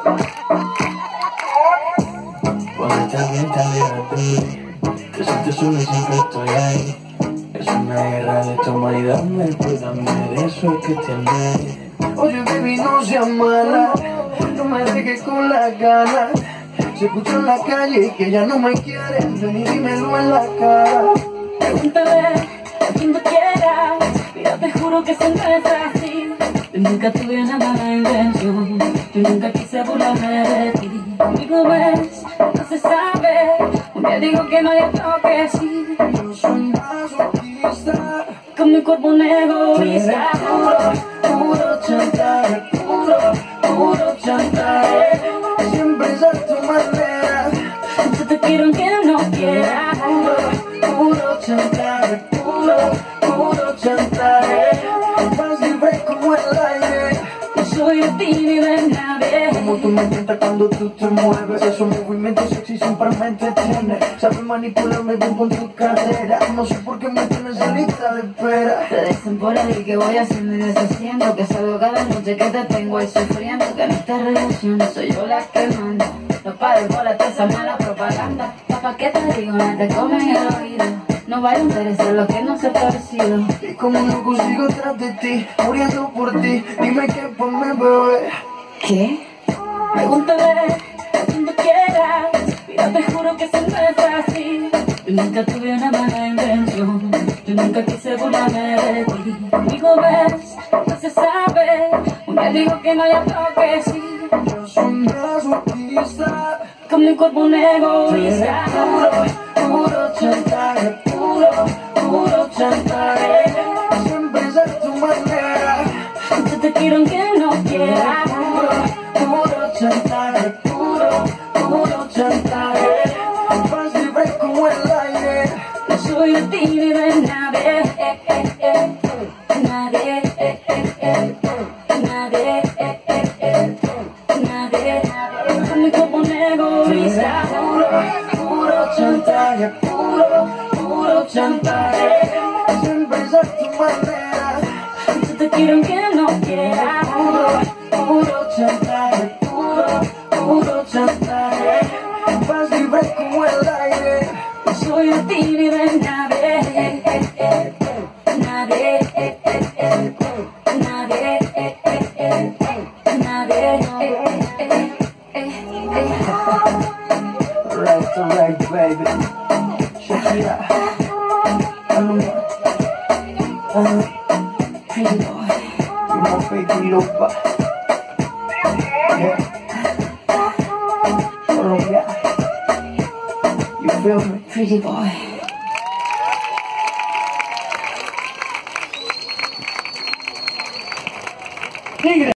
Cuando estás bien, te alejas de mí. Te sientes solo y siempre estoy ahí. Es una guerra de toma y dame, pues dame de eso que tienes. Oye, baby, no seas mala, no me dejes con las ganas. Se escucha en la calle que ya no me quieres, ven y dímelo en la cara. Pregúntale a quien tú quieras, mira, te juro que siempre es así. Yo nunca tuve una mala intención, yo nunca quise burlarme de ti. Conmigo ves, no se sabe, un día digo que no y otro que sí. Yo soy masoquista, Con mi cuerpo un egoísta. puro chantaje, puro chantaje. Siempre es a tu manera. Yo te quiero aunque no quieras. Puro chantaje, puro chantaje. Más libre como el aire. No soy de ti ni de nadie. Como tú me tientas cuando tú te mueves. Esos movimientos sexy siempre me entretienen. Sabes manipularme bien con tu cadera. No sé por qué me tienes en lista de espera. Te dicen por ahí que voy haciendo y deshaciendo, que salgo cada noche que te tengo ahí sufriendo, que en esta relación soy yo la que manda. No pares bola toda esa mala propaganda. Papá, ¿qué te digo? No te comen el oído. No vaya a interesar lo que no se ha parecido. Y como loco sigo tras de ti, muriendo por ti. Dime qué ponme, bebé. ¿Qué? Pregúntale a quien tú quieras, mira, te juro que siempre es así. Yo nunca tuve una mala intención, yo nunca quise burlarme de ti. Conmigo ves, no se sabe, un día digo que no y otro que sí. Yo soy masoquista, Con mi cuerpo un egoísta. puro chantaje, puro chantaje. Siempre es a tu manera. Yo te quiero aunque no quieras. Puro chantaje, puro chantaje. Más libre como el aire. No soy de ti ni de nadie. Nadie. Nadie. Nadie. Con mi cuerpo un egoísta. Puro chantaje, puro chantaje. Siempre es a tu manera. Yo te quiero aunque no quieras. Puro chantaje, puro chantaje. Más libre como el aire. No soy de ti ni de nadie. Nadie. Nadie. Nadie. Alright, baby. Shakira. Pretty boy. My baby lopa. Yeah. Colombia. You feel me? Pretty boy. Nigga.